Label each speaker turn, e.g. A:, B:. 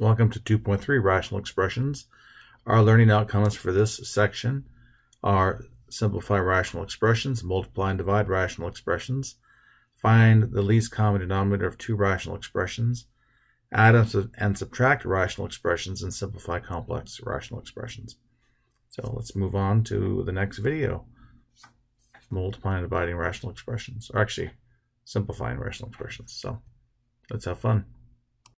A: Welcome to 2.3 Rational Expressions. Our learning outcomes for this section are simplify rational expressions, multiply and divide rational expressions, find the least common denominator of two rational expressions, add and subtract rational expressions, and simplify complex rational expressions. So let's move on to the next video. Multiplying and dividing rational expressions, or actually simplifying rational expressions. So let's have fun.